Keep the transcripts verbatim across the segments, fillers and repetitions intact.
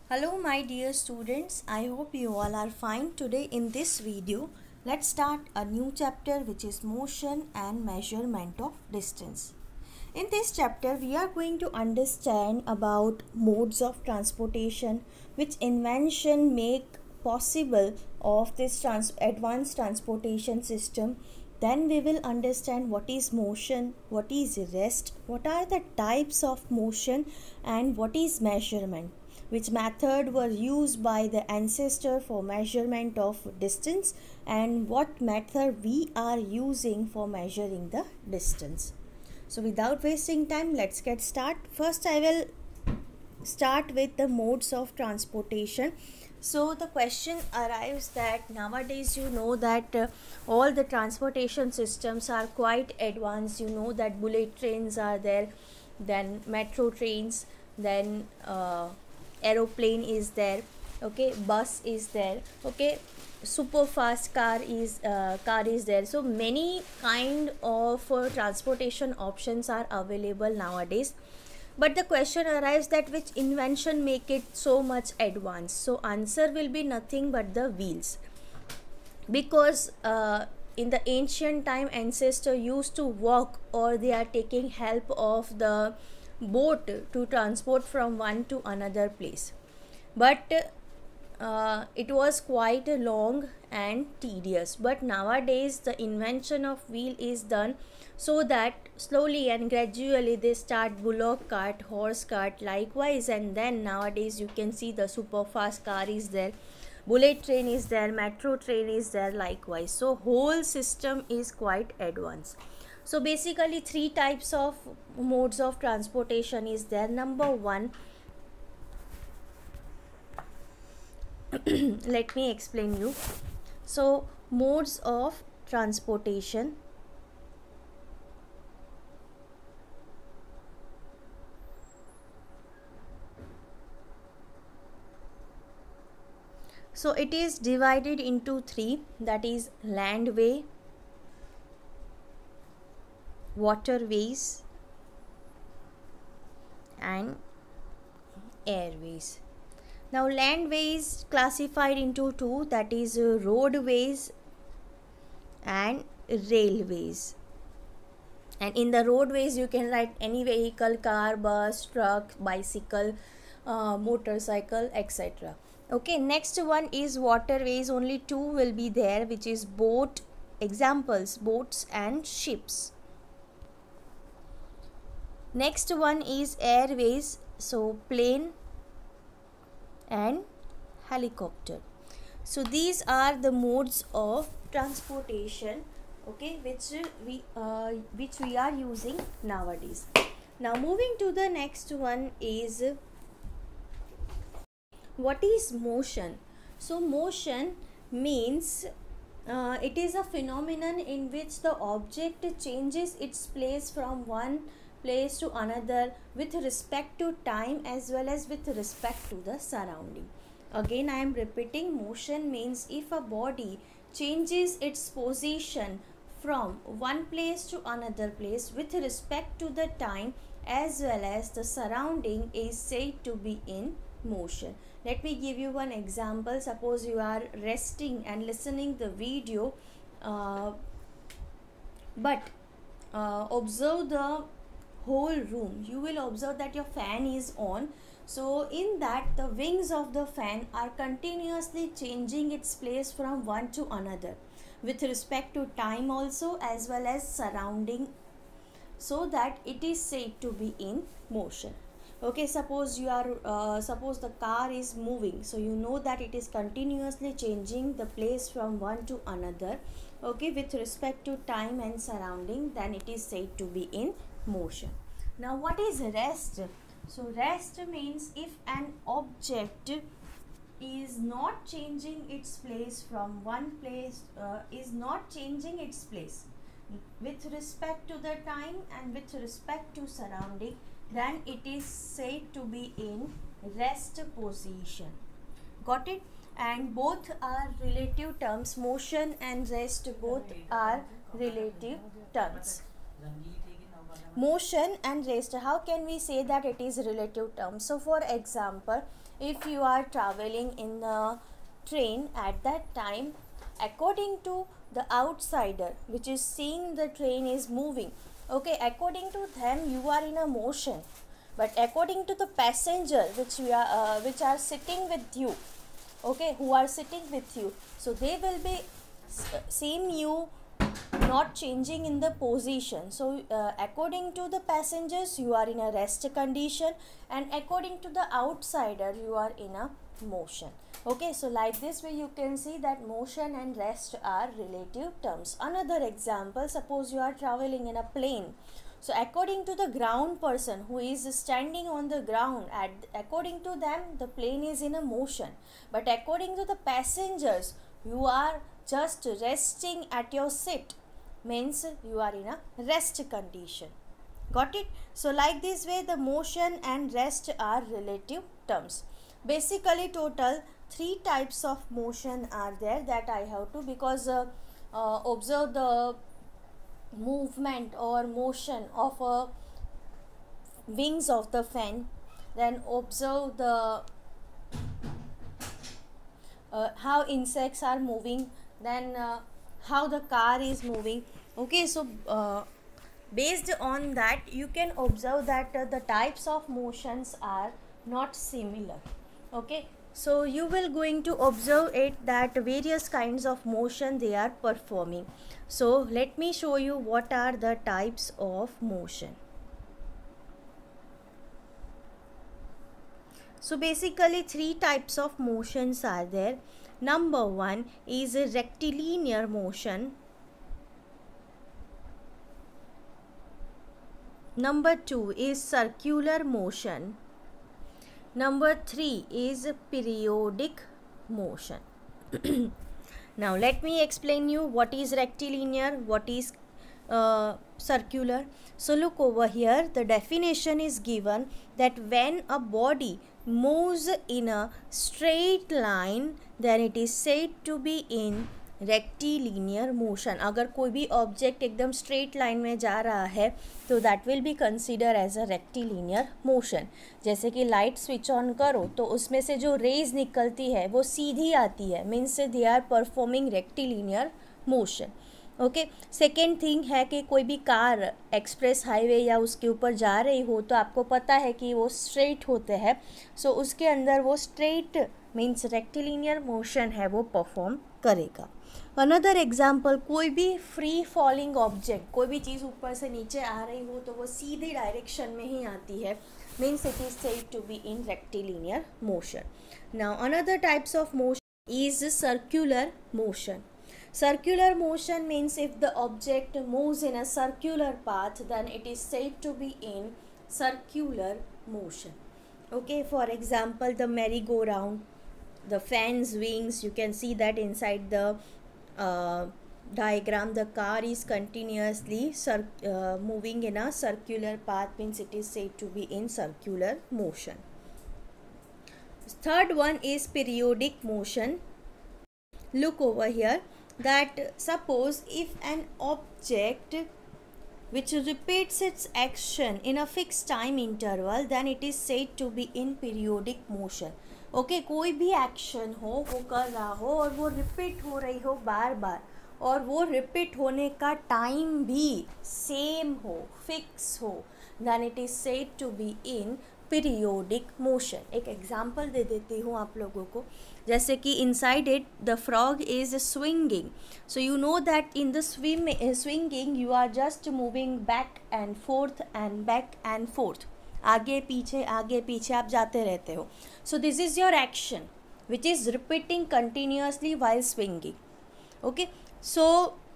Hello my dear students, I hope you all are fine. Today in this video, let's start a new chapter which is motion and measurement of distance. In this chapter, we are going to understand about modes of transportation, which invention make possible of this trans advanced transportation system. Then we will understand what is motion, what is rest, what are the types of motion, and what is measurement, which method were used by the ancestor for measurement of distance, and what method we are using for measuring the distance. So without wasting time, let's get start. First I will start with the modes of transportation. So the question arrives that nowadays you know that uh, all the transportation systems are quite advanced. You know that bullet trains are there, then metro trains, then uh, aeroplane is there, okay, bus is there, okay, super fast car is uh, car is there. So many kind of uh, transportation options are available nowadays, but the question arises that which invention make it so much advanced. So answer will be nothing but the wheels, because uh, in the ancient time ancestor used to walk, or they are taking help of the boat to transport from one to another place, but uh, it was quite long and tedious. But nowadays the invention of wheel is done, so that slowly and gradually they start bullock cart, horse cart likewise, and then nowadays you can see the super fast car is there, bullet train is there, metro train is there likewise. So whole system is quite advanced. So basically three types of modes of transportation is there. Number one, let me explain you. So modes of transportation. So it is divided into three, that is landway, waterways and airways. Now landways classified into two, that is uh, roadways and railways. And in the roadways you can write any vehicle, car, bus, truck, bicycle, uh, motorcycle, etc. Okay, next one is waterways. Only two will be there, which is boat, examples boats and ships. Next one is airways, so plane and helicopter. So these are the modes of transportation, okay, which we uh, which we are using nowadays. Now moving to the next one is what is motion. So motion means uh, it is a phenomenon in which the object changes its place from one place to another with respect to time as well as with respect to the surrounding. Again I am repeating, motion means if a body changes its position from one place to another place with respect to the time as well as the surrounding is said to be in motion. Let me give you one example. Suppose you are resting and listening the video, uh, but uh, observe the whole room. You will observe that your fan is on. So in that the wings of the fan are continuously changing its place from one to another with respect to time also as well as surrounding, so that it is said to be in motion. Okay, suppose you are uh, suppose the car is moving, so you know that it is continuously changing the place from one to another, okay, with respect to time and surrounding, then it is said to be in motion. Now what is rest? So rest means if an object is not changing its place from one place uh, is not changing its place with respect to the time and with respect to surrounding, then it is said to be in rest position. Got it? And both are relative terms. Motion and rest both are relative terms. motion and rest, how can we say that it is relative terms? So for example, if you are traveling in the train, at that time, according to the outsider which is seeing the train is moving, okay, according to them you are in a motion, but according to the passenger which we are uh, which are sitting with you, okay, who are sitting with you, so they will be seeing you not changing in the position. So uh, according to the passengers you are in a rest condition, and according to the outsider you are in a motion. Okay, so like this way you can see that motion and rest are relative terms. Another example, suppose you are traveling in a plane. So according to the ground person who is standing on the ground, at according to them the plane is in a motion, but according to the passengers you are just resting at your seat, means you are in a rest condition. Got it? So like this way the motion and rest are relative terms. Basically total three types of motion are there that I have to, because uh, uh, observe the movement or motion of uh, wings of the fan, then observe the uh, how insects are moving, then uh, how the car is moving. Okay, so uh, based on that you can observe that uh, the types of motions are not similar. Okay, so you will going to observe it that various kinds of motion they are performing. So let me show you what are the types of motion. So basically three types of motions are there. Number one is a rectilinear motion. Number two is circular motion. Number three is periodic motion. Now let me explain you what is rectilinear, what is uh, circular. So look over here, the definition is given that when a body moves in a straight line, then it is said to be in rectilinear motion. अगर कोई भी object एकदम straight line में जा रहा है तो that will be consider as a rectilinear motion. जैसे कि लाइट स्विच ऑन करो तो उसमें से जो रेज निकलती है वो सीधी आती है, means they are performing rectilinear motion. Okay, second thing है कि कोई भी कार एक्सप्रेस हाईवे या उसके ऊपर जा रही हो तो आपको पता है कि वो स्ट्रेट होते हैं, सो so उसके अंदर वो स्ट्रेट मीन्स रेक्टिलिनियर मोशन है वो परफॉर्म करेगा. अनदर एग्जाम्पल, कोई भी फ्री फॉलिंग ऑब्जेक्ट, कोई भी चीज़ ऊपर से नीचे आ रही हो तो वो सीधी डायरेक्शन में ही आती है, means it is said to be in rectilinear motion. Now another types of motion is circular motion. Circular motion means if the object moves in a circular path, then it is said to be in circular motion. Okay, for example, the merry-go-round, the fan's wings, you can see that inside the uh, diagram, the car is continuously cir uh, moving in a circular path, means it is said to be in circular motion. Third one is periodic motion. Look over here, that suppose if an object which repeats its action in a fixed time interval, then it is said to be in periodic motion. Okay okay, कोई भी action हो वो कर रहा हो और वो repeat हो रही हो बार बार, और वो रिपीट होने का टाइम भी सेम हो, फिक्स हो, then it is said to be in periodic motion. एक एग्जाम्पल दे देती हूँ आप लोगों को, जैसे कि inside it the frog is swinging. So you know that in the swim swinging you are just moving back and forth and back and forth, आगे पीछे आगे पीछे आप जाते रहते हो. So this is your action which is repeating continuously while swinging. Okay, so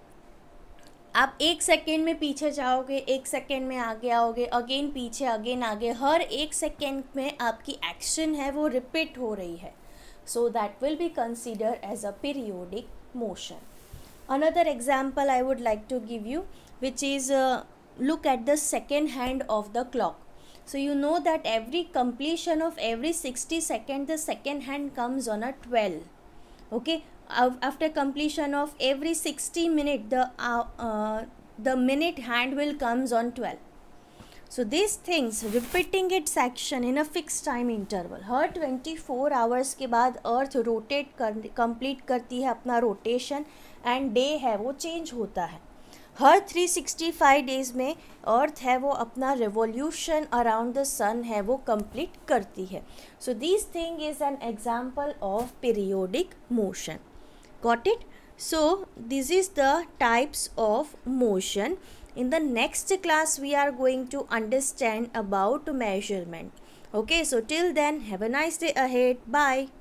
आप एक सेकेंड में पीछे जाओगे, एक सेकेंड में आगे आओगे, अगेन पीछे, अगेन आगे, हर एक सेकेंड में आपकी एक्शन है वो रिपीट हो रही है. So that will be consider as a periodic motion. Another example I would like to give you which is look at the second hand of the clock. So you know that every completion of every sixty second the second hand comes on a twelve. Okay, after completion of every sixty minute the uh, uh, the minute hand will comes on twelve. So these things, repeating its action in a fixed time interval, हर twenty-four hours के बाद earth rotate कर complete करती है अपना rotation, and day है वो change होता है. हर three hundred sixty-five डेज में अर्थ है वो अपना रिवोल्यूशन अराउंड द सन है वो कंप्लीट करती है. So this thing is an example of periodic motion. Got it? So this is the types of motion. In the next class we are going to understand about measurement. Okay, so till then, have a nice day ahead. Bye.